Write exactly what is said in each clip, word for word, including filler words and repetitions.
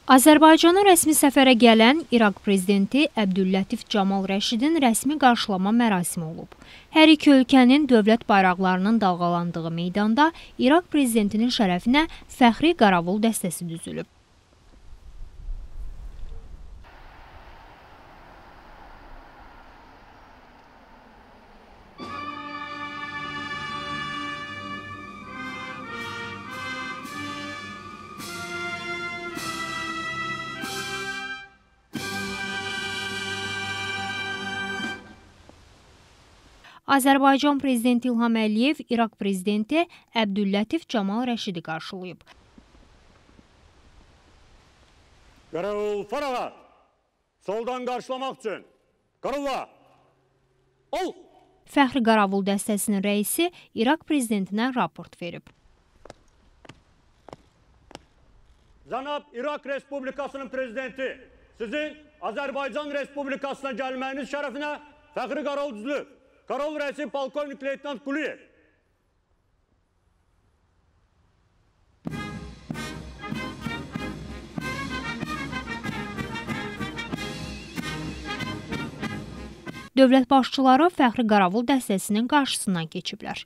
Azərbaycana rəsmi səfərə gələn İraq prezidenti Əbdüllətif Camal Rəşidin rəsmi qarşılama mərasimi olub. Hər iki ölkənin dövlət bayraqlarının dalğalandığı meydanda İraq prezidentinin şərəfinə fəxri qaravul dəstəsi düzülüb. Azərbaycan prezidenti İlham Əliyev İraq prezidenti Əbdüllətif Camal Rəşidi qarşılayıb. Qaravul farağa, soldan qarşılamaq üçün. Qaravula, ol! Fəxri qaravul dəstəsinin rəisi İraq prezidentinə raport verib. Cənab İraq Respublikasının prezidenti, sizin Azərbaycan Respublikasına gəlməyiniz şərəfinə fəxri qaravul düzülüb. Qaravul rəisi polkovnik leytenant Quliyev. Dövlət başçıları fəxri qaravul dəstəsinin qarşısından keçiblər.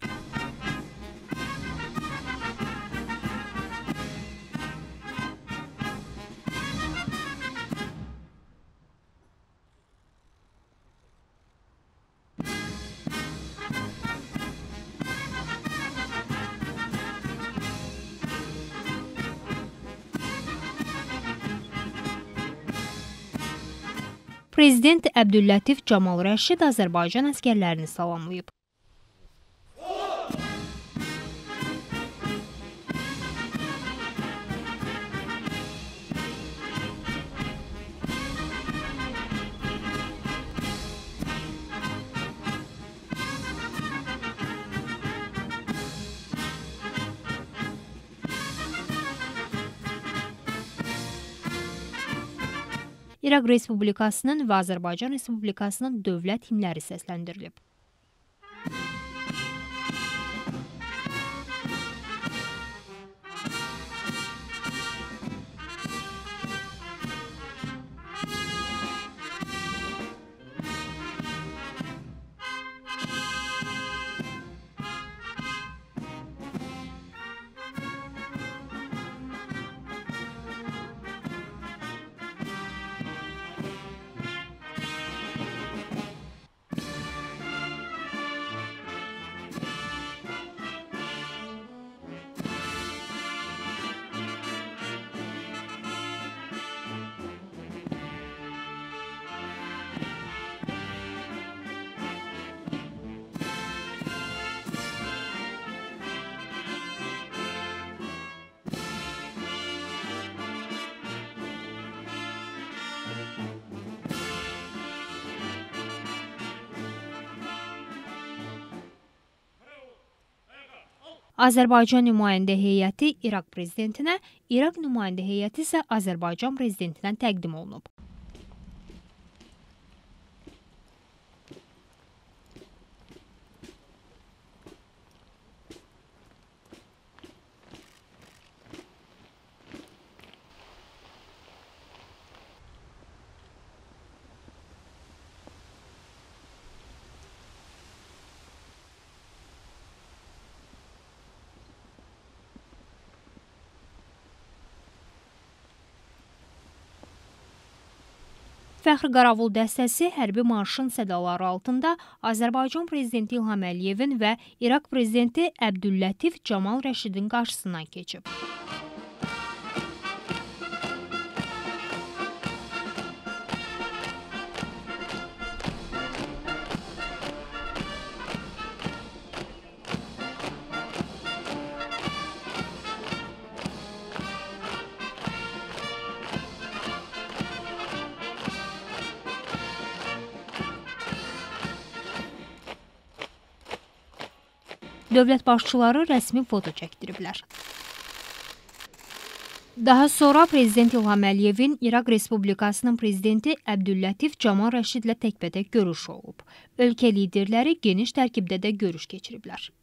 Prezident Əbdüllətif Camal Rəşid Azərbaycan əskərlərini salamlayıb. İraq Respublikasının və Azərbaycan Respublikasının dövlət himləri səsləndirilib. Azərbaycan nümayəndə heyəti İraq prezidentinə, İraq nümayəndə heyəti isə Azərbaycan prezidentinə təqdim olunub. Fəxri qaravul dəstəsi hərbi marşın sədaları altında Azərbaycan prezidenti İlham Əliyevin və İraq prezidenti Əbdüllətif Camal Rəşidin qarşısından keçib. Dövlət başçıları rəsmi foto çəkdiriblər. Daha sonra Prezident İlham Əliyevin İraq Respublikasının prezidenti Əbdüllətif Camal Rəşidlə təkbətək görüş olub. Ölkə liderləri geniş tərkibdə də görüş keçiriblər.